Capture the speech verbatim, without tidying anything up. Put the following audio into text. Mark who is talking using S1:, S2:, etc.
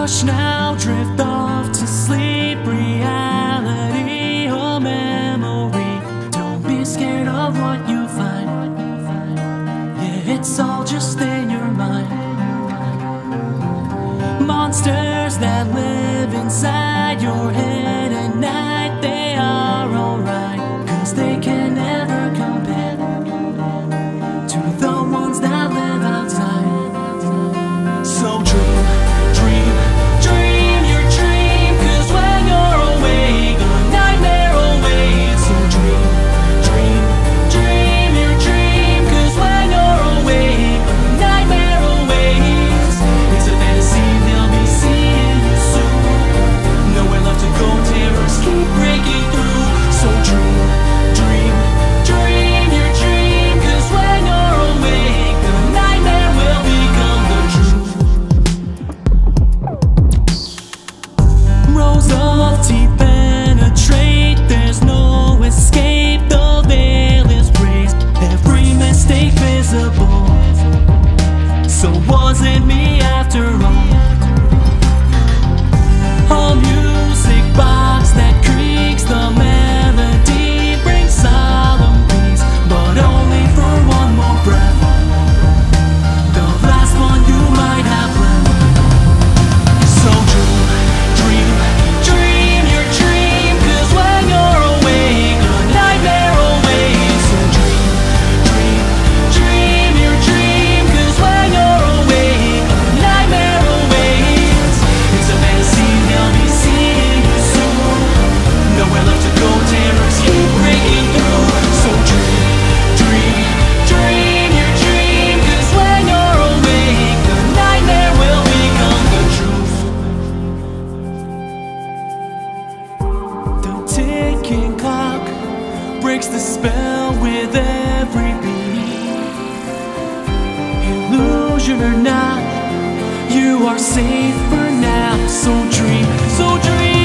S1: Hush now, drift off to sleep. Reality or memory, don't be scared of what you find. Yeah, it's all just in your mind. Monsters that live inside your head at night, they are alright, 'cause they can never compare to the ones that live outside. So dream, dream, dream your dream, 'cause when you're awake, a nightmare awaits. So dream, dream, dream your dream, 'cause when you're awake, a nightmare awaits. It's a fantasy, they'll be seeing you soon. Nowhere left to go, terrors keep breaking through. So dream, dream, dream your dream, 'cause when you're awake, the nightmare will become the truth. Rows of teeth penetrate, there's no escape, the veil is raised, every mistake visible. So was it me after all? A music box that creaks, the melody brings solemn peace, but only for one more breath, the last one you might have left. So dream, dream, dream your dream, 'cause when you're awake, a nightmare awaits. So dream, dream, dream your dream, 'cause when you're awake, a nightmare awaits. It's a fantasy, they'll be seeing you soon. Nowhere left to go, terrors keep breaking through. So dream, dream, dream your dream, 'cause when you're awake, the nightmare will become the truth. The ticking clock breaks the spell with every beat. Illusion or not, you are safe for now. So dream, so dream.